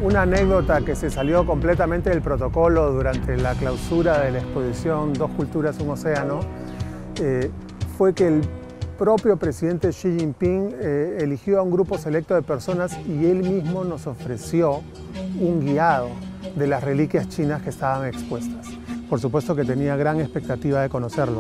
Una anécdota que se salió completamente del protocolo durante la clausura de la exposición Dos Culturas, un Océano, fue que el propio presidente Xi Jinping eligió a un grupo selecto de personas y él mismo nos ofreció un guiado de las reliquias chinas que estaban expuestas. Por supuesto que tenía gran expectativa de conocerlo.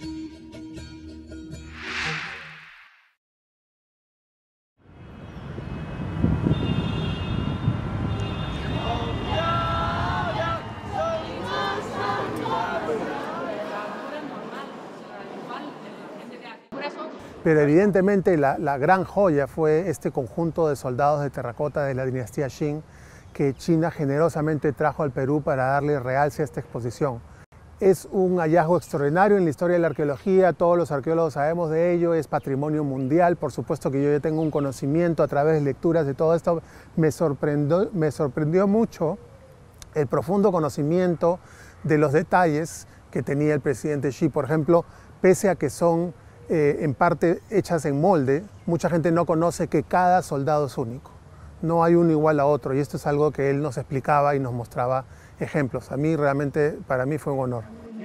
Pero evidentemente la gran joya fue este conjunto de soldados de terracota de la dinastía Qing que China generosamente trajo al Perú para darle realce a esta exposición. Es un hallazgo extraordinario en la historia de la arqueología, todos los arqueólogos sabemos de ello, es patrimonio mundial, por supuesto que yo ya tengo un conocimiento a través de lecturas de todo esto. Me sorprendió mucho el profundo conocimiento de los detalles que tenía el presidente Xi. Por ejemplo, pese a que son en parte hechas en molde, mucha gente no conoce que cada soldado es único. No hay uno igual a otro, y esto es algo que él nos explicaba y nos mostraba ejemplos. A mí realmente, para mí fue un honor.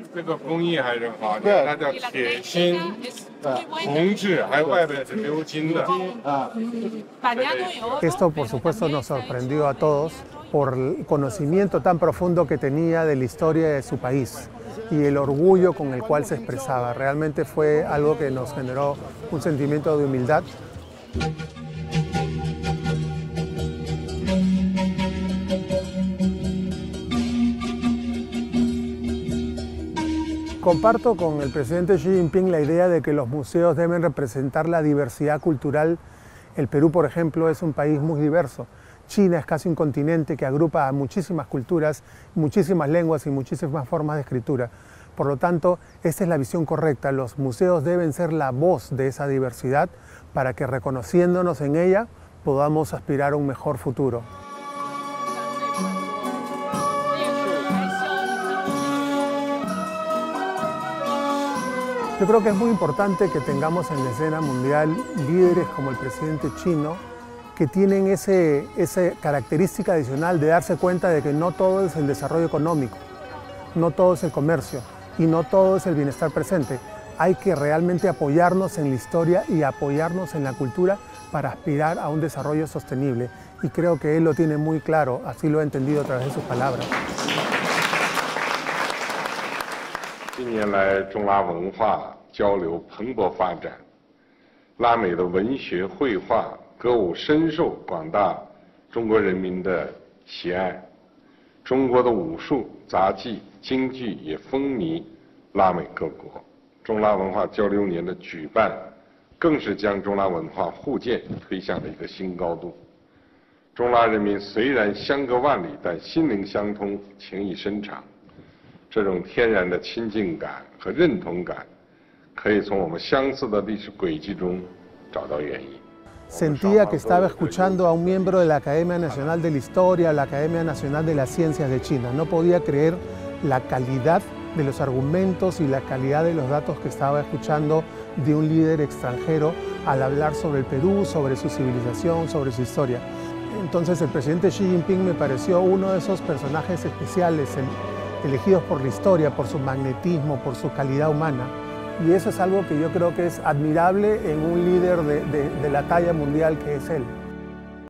Esto, por supuesto, nos sorprendió a todos por el conocimiento tan profundo que tenía de la historia de su país y el orgullo con el cual se expresaba. Realmente fue algo que nos generó un sentimiento de humildad. Comparto con el presidente Xi Jinping la idea de que los museos deben representar la diversidad cultural. El Perú, por ejemplo, es un país muy diverso. China es casi un continente que agrupa a muchísimas culturas, muchísimas lenguas y muchísimas formas de escritura. Por lo tanto, esta es la visión correcta. Los museos deben ser la voz de esa diversidad para que, reconociéndonos en ella, podamos aspirar a un mejor futuro. Yo creo que es muy importante que tengamos en la escena mundial líderes como el presidente chino que tienen esa característica adicional de darse cuenta de que no todo es el desarrollo económico, no todo es el comercio y no todo es el bienestar presente. Hay que realmente apoyarnos en la historia y apoyarnos en la cultura para aspirar a un desarrollo sostenible. Y creo que él lo tiene muy claro, así lo he entendido a través de sus palabras. 近年来，中拉文化交流蓬勃发展，拉美的文学、绘画、歌舞深受广大中国人民的喜爱。中国的武术、杂技、京剧也风靡拉美各国。中拉文化交流年的举办，更是将中拉文化互鉴推向了一个新高度。中拉人民虽然相隔万里，但心灵相通，情谊深长。 这种天然的亲近感和认同感，可以从我们相似的历史轨迹中找到原因。 Sentía que estaba escuchando a un miembro de la Academia Nacional de la Historia, la Academia Nacional de las Ciencias de China. No podía creer la calidad de los argumentos y la calidad de los datos que estaba escuchando de un líder extranjero al hablar sobre el Perú, sobre su civilización, sobre su historia. Entonces el presidente Xi Jinping me pareció uno de esos personajes especiales, elegidos por la historia, por su magnetismo, por su calidad humana. Y eso es algo que yo creo que es admirable en un líder de la talla mundial que es él.